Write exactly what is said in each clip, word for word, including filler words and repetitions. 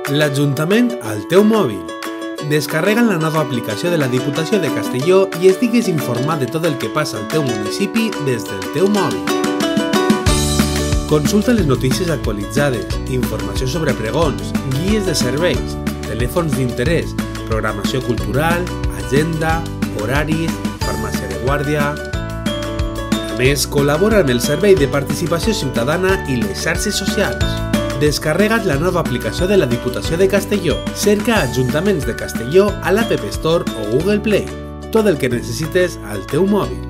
L'Ajuntament al teu mòbil. Descarrega'n la nova aplicació de la Diputació de Castelló i estigues informat de tot el que passa al teu municipi des del teu mòbil. Consulta les notícies actualitzades, informació sobre pregons, guies de serveis, telèfons d'interès, programació cultural, agenda, horaris, farmàcia de guàrdia... A més, col·labora amb el Servei de Participació Ciutadana i les xarxes socials. Descarrega't la nova aplicació de la Diputació de Castelló. Cerca Ajuntaments de Castelló a l'App Store o Google Play. Tot el que necessites al teu mòbil.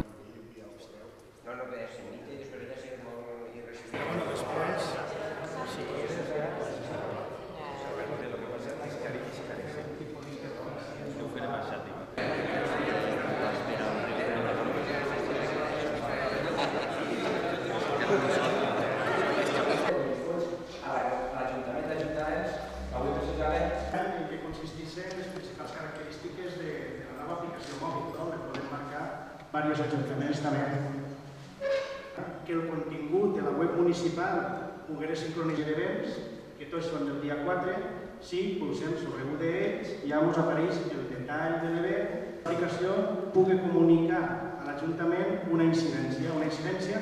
En què consisteixen les principals característiques de, de la nova aplicació mòbil, no? On podem marcar diversos ajuntaments també. Que el contingut de la web municipal poguera sincronitzar events, que tots són del dia quatre, si pulsem sobre un d'ells ja ens apareix el detall de l'event. L'aplicació pugui comunicar a l'Ajuntament una incidència. Una incidència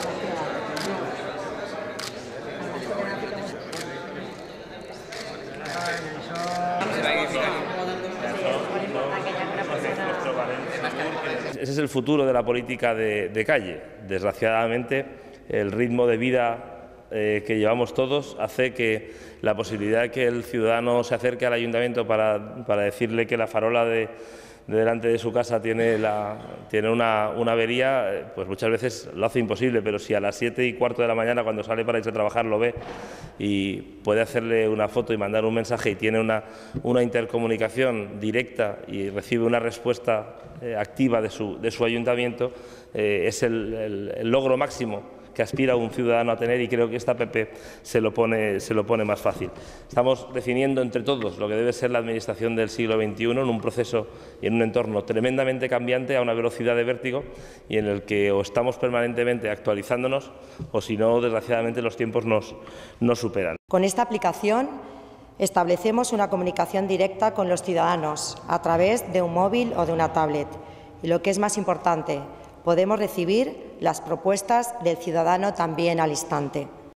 Ese es el futuro de la política de, de calle. Desgraciadamente, el ritmo de vida eh, que llevamos todos hace que la posibilidad de que el ciudadano se acerque al ayuntamiento para, para decirle que la farola de, de delante de su casa tiene, la, tiene una, una avería, pues muchas veces lo hace imposible, pero si a las siete y cuarto de la mañana cuando sale para irse a trabajar lo ve y puede hacerle una foto y mandar un mensaje y tiene una, una intercomunicación directa y recibe una respuesta eh, activa de su, de su ayuntamiento, eh, es el, el, el logro máximo que aspira un ciudadano a tener, y creo que esta app se lo pone, se lo pone más fácil. Estamos definiendo entre todos lo que debe ser la administración del siglo veintiuno en un proceso y en un entorno tremendamente cambiante a una velocidad de vértigo y en el que o estamos permanentemente actualizándonos o si no, desgraciadamente, los tiempos nos, nos superan. Con esta aplicación establecemos una comunicación directa con los ciudadanos a través de un móvil o de una tablet. Y lo que es más importante, podemos recibir las propuestas del ciudadano también al instante.